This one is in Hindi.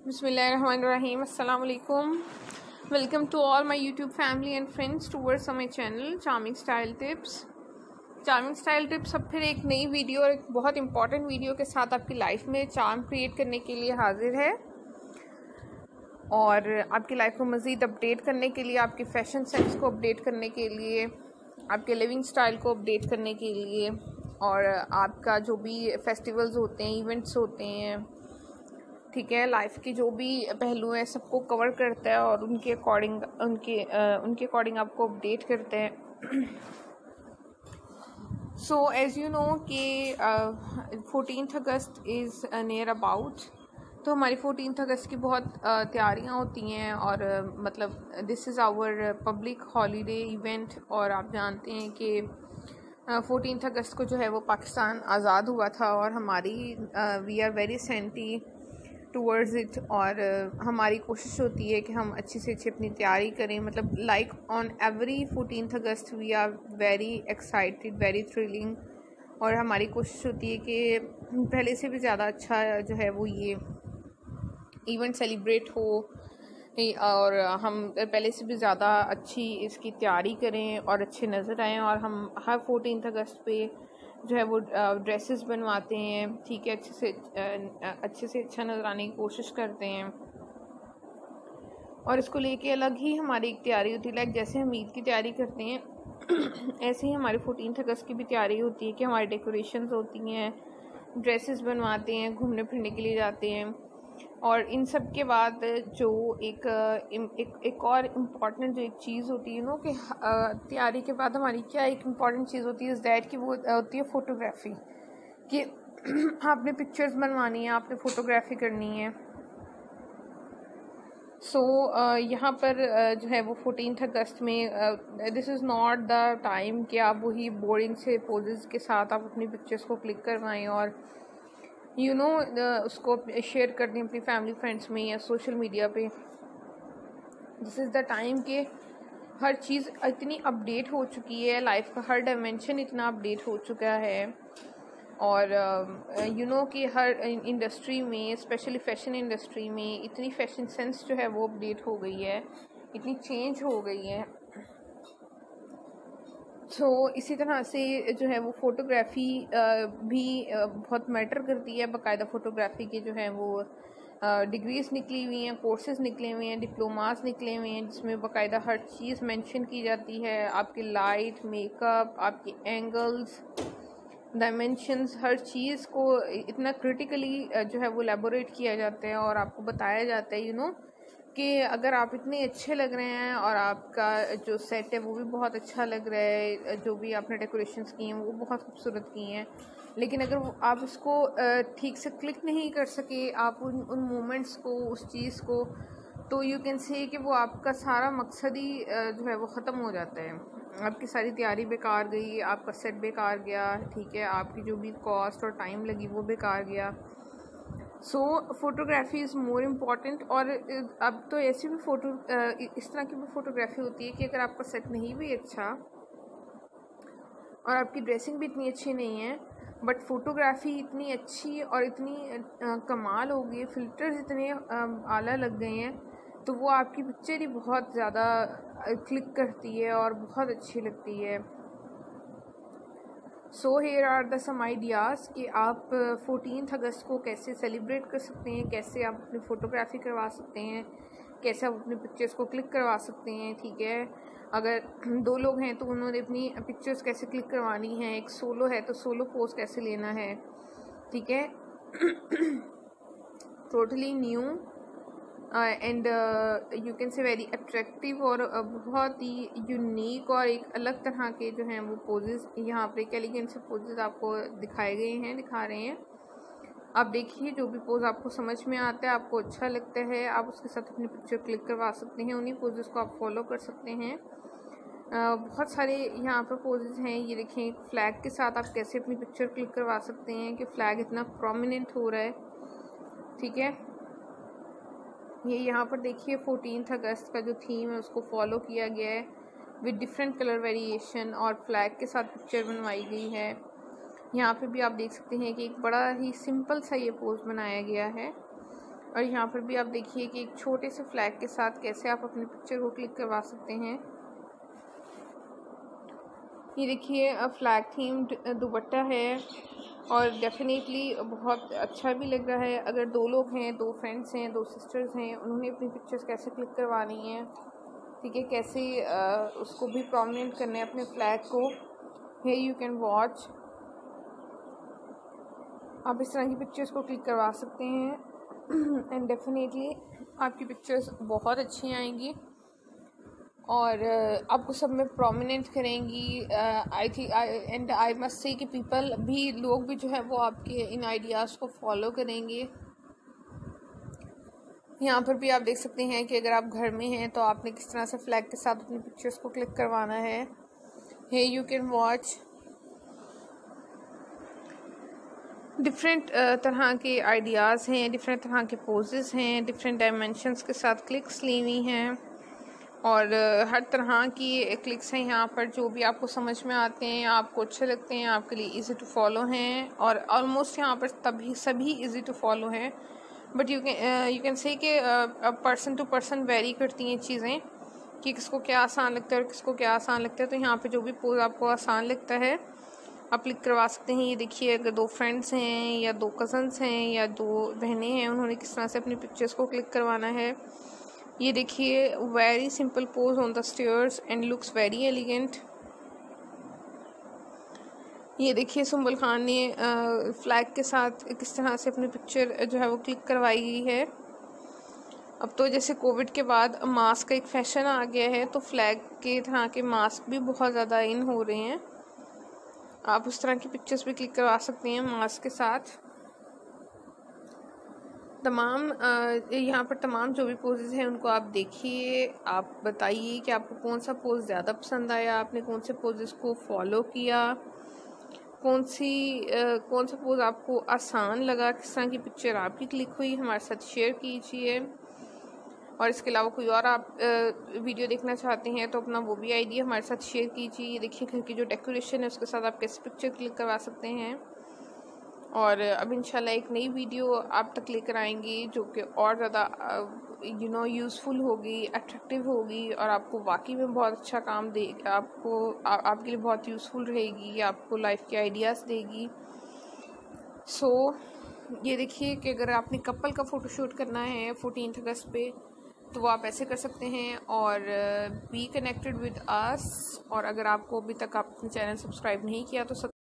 Bismillahirrahmanirrahim. Assalamu alaikum. Welcome to all my YouTube family and friends towards my channel Charming Style Tips. Charming Style Tips अब फिर एक नई वीडियो और एक बहुत इंपॉर्टेंट वीडियो के साथ आपकी लाइफ में चार्म क्रिएट करने के लिए हाजिर है और आपकी लाइफ को मज़ीद अपडेट करने के लिए, आपके फैशन सेंस को अपडेट करने के लिए, आपके लिविंग स्टाइल को अपडेट करने के लिए और आपका जो भी फेस्टिवल्स होते हैं, इवेंट्स होते हैं, ठीक है, लाइफ के जो भी पहलू हैं सबको कवर करता है और उनके अकॉर्डिंग आपको अपडेट करते हैं। सो एज़ यू नो कि 14 अगस्त इज़ नियर अबाउट, तो हमारी 14 अगस्त की बहुत तैयारियां होती हैं और मतलब this is our public holiday event. और आप जानते हैं कि 14 अगस्त को जो है वो पाकिस्तान आज़ाद हुआ था और हमारी we are very senti towards it और हमारी कोशिश होती है कि हम अच्छी से अच्छी अपनी तैयारी करें। मतलब like on every 14 August we are very excited, very thrilling और हमारी कोशिश होती है कि पहले से भी ज़्यादा अच्छा जो है वो ये इवेंट सेलिब्रेट हो और हम पहले से भी ज़्यादा अच्छी इसकी तैयारी करें और अच्छे नज़र आएँ। और हम हर 14 अगस्त पे जो है वो ड्रेसेस बनवाते हैं, ठीक है, अच्छे से अच्छा नज़र आने की कोशिश करते हैं और इसको लेके अलग ही हमारी एक तैयारी होती है। लाइक जैसे हम ईद की तैयारी करते हैं ऐसे ही हमारी 14 अगस्त की भी तैयारी होती है कि हमारी डेकोरेशंस होती हैं, ड्रेसेस बनवाते हैं, घूमने फिरने के लिए जाते हैं। और इन सब के बाद जो एक और इम्पॉर्टेंट जो एक चीज़ होती है ना कि तैयारी के बाद हमारी क्या एक इम्पॉर्टेंट चीज़ होती है इस दैट कि वो होती है फ़ोटोग्राफी, कि आपने पिक्चर्स बनवानी है, आपने फ़ोटोग्राफी करनी है। सो यहाँ पर जो है वो 14 अगस्त में this is not the time कि आप वही बोरिंग से पोजेस के साथ आप अपनी पिक्चर्स को क्लिक करवाएं और उसको शेयर कर दें अपनी फैमिली फ्रेंड्स में या सोशल मीडिया पे। दिस इज़ द टाइम कि हर चीज़ इतनी अपडेट हो चुकी है, लाइफ का हर डायमेंशन इतना अपडेट हो चुका है और कि हर इंडस्ट्री में, स्पेशली फैशन इंडस्ट्री में इतनी फैशन सेंस जो है वो अपडेट हो गई है, इतनी चेंज हो गई है। तो इसी तरह से जो है वो फ़ोटोग्राफ़ी भी बहुत मैटर करती है। बाकायदा फ़ोटोग्राफ़ी के जो हैं वो डिग्रीज़ निकली हुई हैं, कोर्सेज निकले हुए हैं, डिप्लोमास निकले हुए हैं जिसमें बाकायदा हर चीज़ मेंशन की जाती है। आपकी लाइट, मेकअप, आपके एंगल्स, डायमेंशंस, हर चीज़ को इतना क्रिटिकली जो है वो एलेबोरेट किया जाता है और आपको बताया जाता है कि अगर आप इतने अच्छे लग रहे हैं और आपका जो सेट है वो भी बहुत अच्छा लग रहा है, जो भी आपने डेकोरेशंस की हैं वो बहुत खूबसूरत की हैं, लेकिन अगर आप उसको ठीक से क्लिक नहीं कर सके, आप उन मोमेंट्स को, उस चीज़ को, तो यू कैन से कि वो आपका सारा मकसद ही जो है वो ख़त्म हो जाता है। आपकी सारी तैयारी बेकार गई, आपका सेट बेकार गया, ठीक है, आपकी जो भी कॉस्ट और टाइम लगी वो बेकार गया। So photography is more important. और अब तो ऐसी भी इस तरह की भी फ़ोटोग्राफी होती है कि अगर आपका सेट नहीं भी अच्छा और आपकी ड्रेसिंग भी इतनी अच्छी नहीं है, बट फ़ोटोग्राफी इतनी अच्छी और इतनी कमाल हो गई, फ़िल्टर्स इतने आला लग गए हैं, तो वो आपकी पिक्चर ही बहुत ज़्यादा क्लिक करती है और बहुत अच्छी लगती है। So here are the some ideas कि आप 14 अगस्त को कैसे सेलिब्रेट कर सकते हैं, कैसे आप अपनी फ़ोटोग्राफी करवा सकते हैं, कैसे आप अपनी पिक्चर्स को क्लिक करवा सकते हैं, ठीक है। अगर 2 लोग हैं तो उन्होंने अपनी पिक्चर्स कैसे क्लिक करवानी है, एक सोलो है तो सोलो पोज कैसे लेना है, ठीक है। Totally new and you can say very attractive और बहुत ही यूनिक और एक अलग तरह के जो हैं वो पोजेस यहाँ पर एक एलिगेंट से पोजेस आपको दिखाए गए हैं, दिखा रहे हैं। आप देखिए जो भी पोज आपको समझ में आता है, आपको अच्छा लगता है, आप उसके साथ अपनी पिक्चर क्लिक करवा सकते हैं, उन्हीं पोजेस को आप फॉलो कर सकते हैं। बहुत सारे यहाँ पर पोजेस हैं, ये देखें, फ्लैग के साथ आप कैसे अपनी पिक्चर क्लिक करवा सकते हैं कि फ्लैग इतना प्रोमिनेंट हो रहा है, ठीक है। ये यहाँ पर देखिए 14 अगस्त का जो थीम है उसको फॉलो किया गया है विद डिफरेंट कलर वेरिएशन और फ्लैग के साथ पिक्चर बनवाई गई है। यहाँ पे भी आप देख सकते हैं कि एक बड़ा ही सिंपल सा ये पोज बनाया गया है और यहाँ पर भी आप देखिए कि एक छोटे से फ्लैग के साथ कैसे आप अपनी पिक्चर को क्लिक करवा सकते हैं। ये देखिए फ्लैग थीम्ड दुपट्टा है और डेफिनेटली बहुत अच्छा भी लग रहा है। अगर 2 लोग हैं, 2 फ्रेंड्स हैं, 2 सिस्टर्स हैं, उन्होंने अपनी पिक्चर्स कैसे क्लिक करवानी है, ठीक है, कैसे उसको भी प्रोमिनेंट करना है अपने फ्लैग को। हियर यू कैन वॉच, आप इस तरह की पिक्चर्स को क्लिक करवा सकते हैं एंड डेफिनेटली आपकी पिक्चर्स बहुत अच्छी आएंगी और आपको सब में प्रोमिनेंट करेंगी। I think and I must say कि पीपल भी, लोग भी जो है वो आपके इन आइडियाज़ को फॉलो करेंगे। यहाँ पर भी आप देख सकते हैं कि अगर आप घर में हैं तो आपने किस तरह से फ्लैग के साथ अपनी पिक्चर्स को क्लिक करवाना है। Hey you can watch different तरह के आइडियाज़ हैं, डिफरेंट तरह के पोजेस हैं, डिफरेंट डायमेंशंस के साथ क्लिक्स ली हुई हैं और हर तरह की क्लिक्स हैं यहाँ पर जो भी आपको समझ में आते हैं, आपको अच्छे लगते हैं, आपके लिए इजी टू फॉलो हैं और ऑलमोस्ट यहाँ पर सभी इजी टू फॉलो हैं। बट यू कैन से कि पर्सन टू पर्सन वेरी करती हैं चीज़ें कि किसको क्या आसान लगता है और किसको क्या आसान लगता है। तो यहाँ पे जो भी पोज आपको आसान लगता है आप क्लिक करवा सकते हैं। ये देखिए अगर 2 फ्रेंड्स हैं या 2 कज़न्स हैं या 2 बहनें हैं, उन्होंने किस तरह से अपनी पिक्चर्स को क्लिक करवाना है। ये देखिए very simple pose on the stairs and looks very elegant. ये देखिए सुंबल खान ने फ्लैग के साथ किस तरह से अपनी पिक्चर जो है वो क्लिक करवाई गई है। अब तो जैसे कोविड के बाद मास्क का एक फैशन आ गया है तो फ्लैग के तरह के मास्क भी बहुत ज़्यादा इन हो रहे हैं। आप उस तरह की पिक्चर्स भी क्लिक करवा सकते हैं मास्क के साथ। तमाम यहाँ पर तमाम जो भी पोजेज़ हैं उनको आप देखिए, आप बताइए कि आपको कौन सा पोज ज़्यादा पसंद आया, आपने कौन से पोजेज़ को फॉलो किया, कौन सा पोज आपको आसान लगा, किस तरह की पिक्चर आपकी क्लिक हुई, हमारे साथ शेयर कीजिए। और इसके अलावा कोई और आप वीडियो देखना चाहते हैं तो अपना वो भी आइडिया हमारे साथ शेयर कीजिए। ये देखिए घर की जो डेकोरेशन है उसके साथ आप कैसे पिक्चर क्लिक करवा सकते हैं। और अब इंशाल्लाह एक नई वीडियो आप तक लेकर आएंगी जो कि और ज़्यादा यूज़फुल होगी, अट्रैक्टिव होगी और आपको वाकई में बहुत अच्छा काम देगी, आपके लिए बहुत यूज़फुल रहेगी, आपको लाइफ के आइडियाज़ देगी। ये देखिए कि अगर आपने कपल का फ़ोटोशूट करना है 14 अगस्त पे तो वो आप ऐसे कर सकते हैं और बी कनेक्टेड विद अस। और अगर आपको अभी तक आपने चैनल सब्सक्राइब नहीं किया तो